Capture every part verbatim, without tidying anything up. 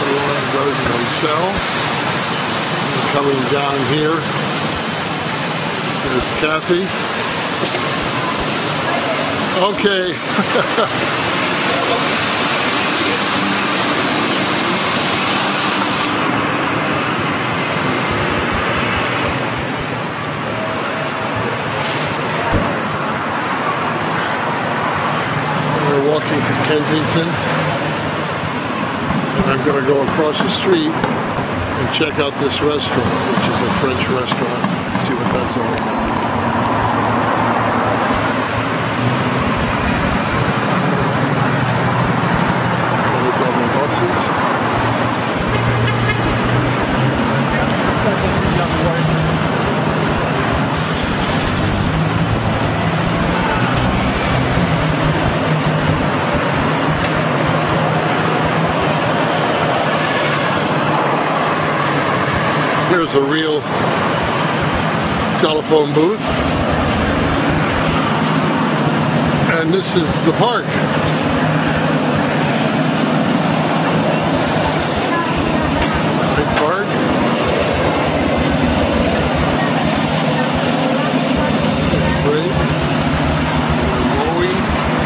Lawn Garden Hotel. And coming down here is Kathy. Okay. We're walking to Kensington, and I'm going to go across the street and check out this restaurant, which is a French restaurant. See what that's all about. Double buses. Here's a real telephone booth. And this is the park. Hyde Park. Great. Mowing.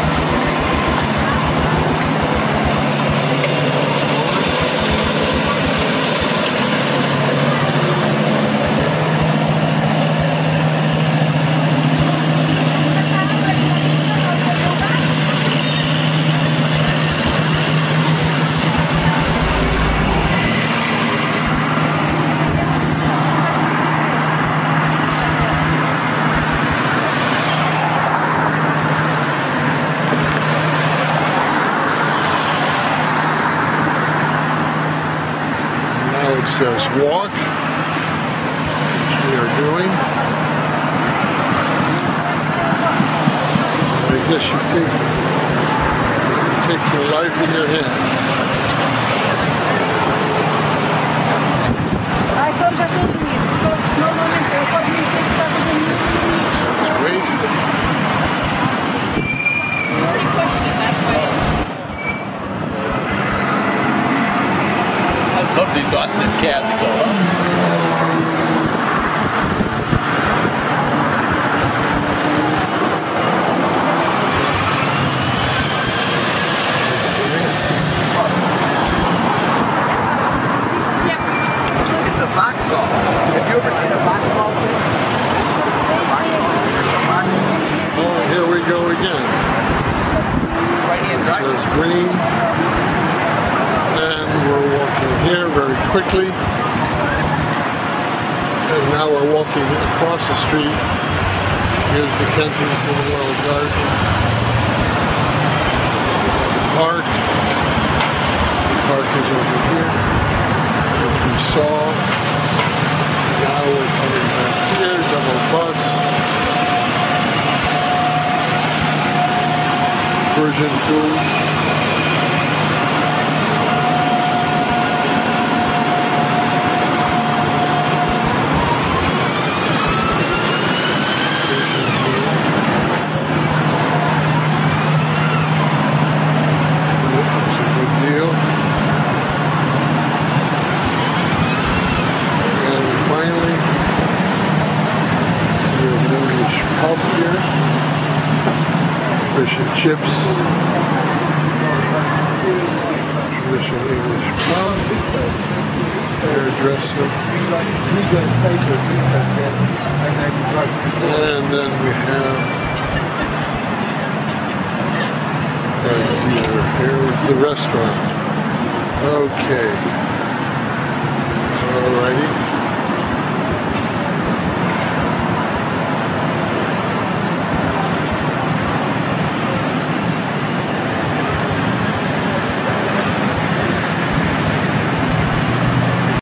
It says walk, which we are doing. I guess you take, take your life in your hands. Wait. Love these Austin cabs, though. It's a Vauxhall. Have you ever seen a Vauxhall? Oh, here we go again. Right-hand drive. It says green. And we're walking here very quickly, and now we're walking across the street. Here's the Kensington World Garden. The park. The park is over here, as we saw. Now we're coming back here, double bus. Persian food. Pub here, fish and chips, traditional English pub, hairdresser, and then we have right here, here's the restaurant. Okay, alrighty.